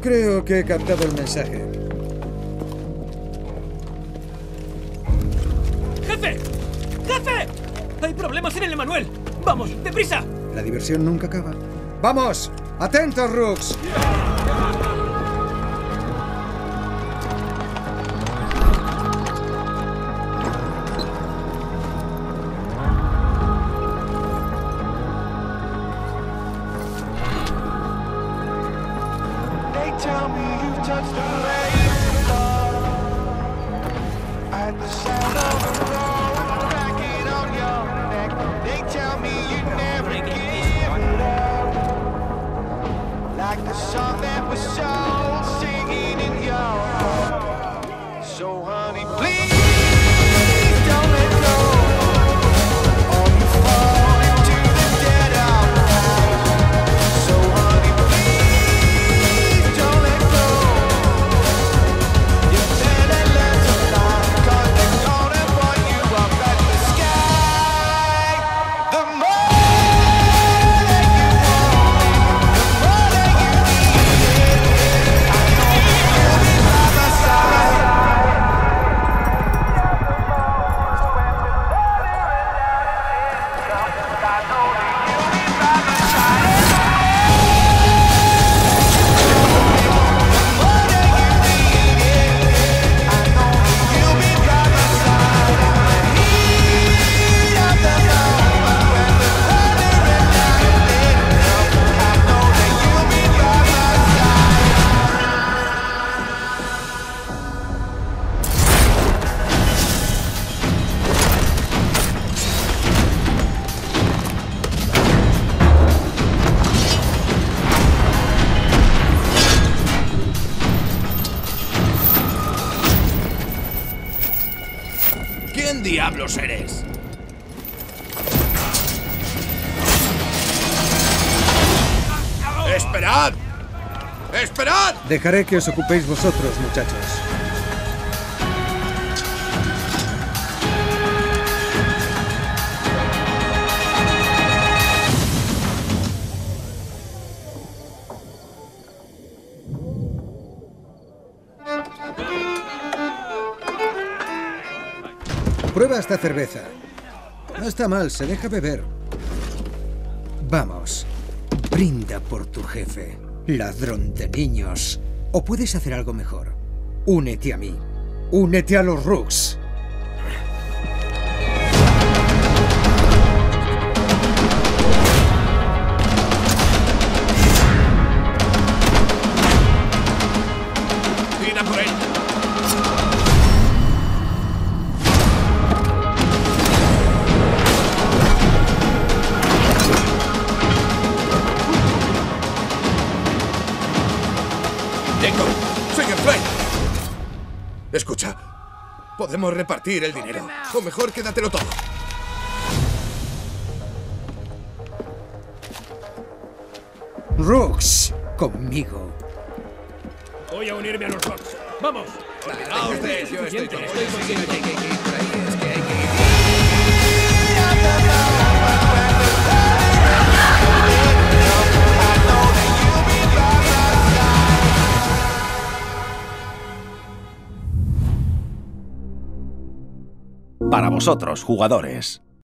Creo que he captado el mensaje. ¡Jefe! ¡Jefe! ¡Hay problemas en el Emanuel! ¡Vamos, deprisa! La diversión nunca acaba. ¡Vamos! ¡Atentos, Rooks! Tell me you've touched the rainbow at the sound of the road cracking on your neck. They tell me you never give it up, like the song that was so singing in your heart. So honey, please don't let go, or you fall into the dead of night. So honey, please don't let go. You better learn to fly, 'cause they're gonna point you up at the sky. The more that you want, the more that you need it. I know you'll be by my side. I know that you'll be by my side. ¿Quién diablos eres? ¡Esperad! ¡Esperad! Dejaré que os ocupéis vosotros, muchachos. Prueba esta cerveza. No está mal, se deja beber. Vamos, brinda por tu jefe, ladrón de niños. O puedes hacer algo mejor. Únete a mí. Únete a los Rooks. ¡Tira por él! Jacob, sigue Flame. Escucha, podemos repartir el dinero. O mejor, quédatelo todo. Rooks, conmigo. Voy a unirme a los Rocks. ¡Vamos! Daos de ello, estoy todo. Estoy contigo. Para vosotros, jugadores.